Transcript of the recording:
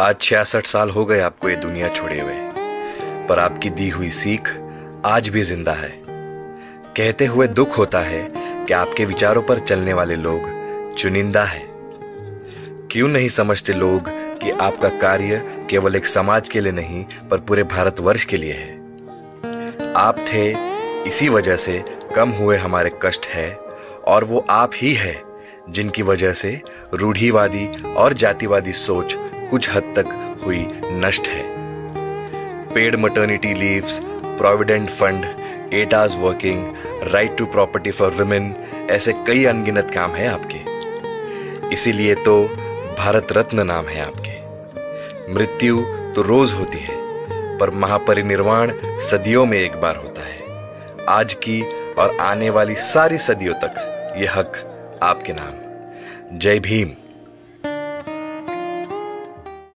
आज 66 साल हो गए आपको ये दुनिया छोड़े हुए, पर आपकी दी हुई सीख आज भी जिंदा है। कहते हुए दुख होता है कि आपके विचारों पर चलने वाले लोग चुनिंदा है। क्यों नहीं समझते लोग कि आपका कार्य केवल एक समाज के लिए नहीं पर पूरे भारतवर्ष के लिए है। आप थे, इसी वजह से कम हुए हमारे कष्ट है, और वो आप ही है जिनकी वजह से रूढ़िवादी और जातिवादी सोच कुछ हद तक हुई नष्ट है। Paid maternity leaves, provident fund, 8 hours working, right to property for women, ऐसे कई अनगिनत काम हैं आपके। इसीलिए तो भारत रत्न नाम है आपके। मृत्यु तो रोज होती है, पर महापरिनिर्वाण सदियों में एक बार होता है। आज की और आने वाली सारी सदियों तक ये हक आपके नाम। जय भीम।